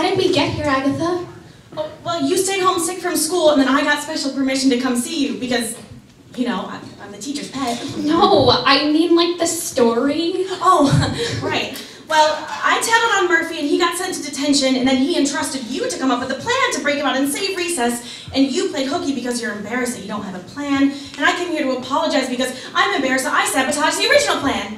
How did we get here, Agatha? Oh, well, you stayed home sick from school, and then I got special permission to come see you because, you know, I'm the teacher's pet. No, I mean like the story. Oh, right. Well, I tattled on Murphy, and he got sent to detention, and then he entrusted you to come up with a plan to break him out and save Recess, and you played hooky because you're embarrassed that you don't have a plan, and I came here to apologize because I'm embarrassed that I sabotaged the original plan.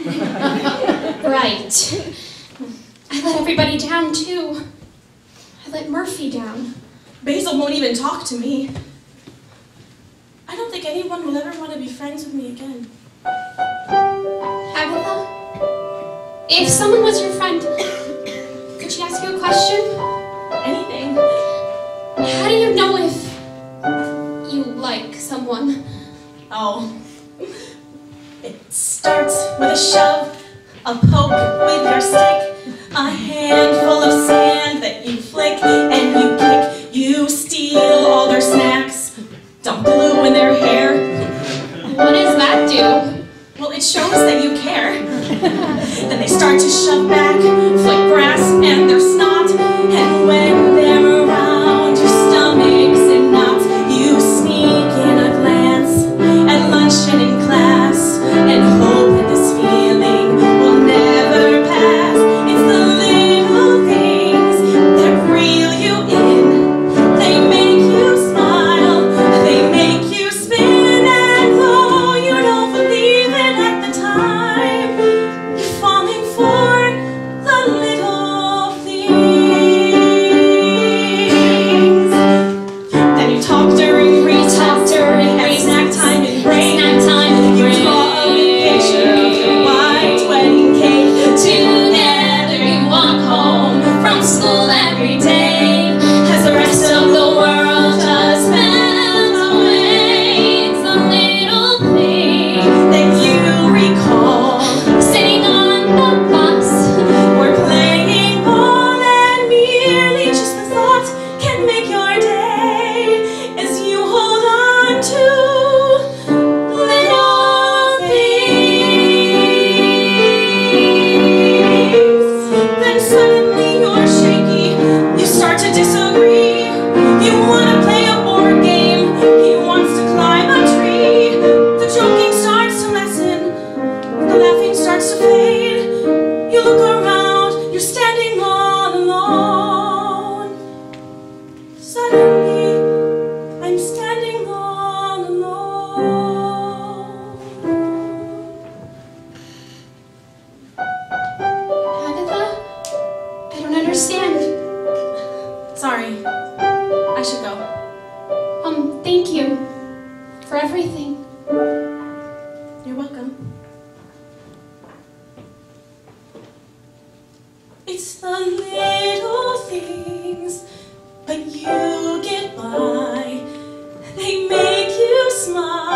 Right. I let everybody down, too. I let Murphy down. Basil won't even talk to me. I don't think anyone will ever want to be friends with me again. Agatha, if someone was your friend, could she ask you a question? Anything. How do you know if you like someone? Oh. It starts with a shove, a poke with your stick, a handful of sand that you flick and you kick. You steal all their snacks, dump glue in their hair. What does that do? Well, it shows that you care. Then they start to shove back, flick grass and their snot, and when they're around, your stomach's in knots. You sneak in a glance at lunch and in class, and hope that this feeling will never pass. It's the little things that reel you in. They make you smile, they make you spin, and though you don't believe it at the time, you're falling for the little things. Then you talk during recess, at snack time and break. You draw a picture of your white wedding cake. Together you walk home from school every day, as the rest of the world just melts away. It's a little thing That you recall. sitting on the bus. We're playing ball, and merely just the thought can make your day as you hold on to little things. Then suddenly you're shaky, you start to disagree. You want to play a board game, he wants to climb a tree. The joking starts to lessen, the laughing starts to fade. You look around, you're standing all alone. Suddenly, I'm standing all alone. Agatha, I don't understand. Sorry, I should go. Thank you for everything. You're welcome. It's the little things, but you get by. They make you smile.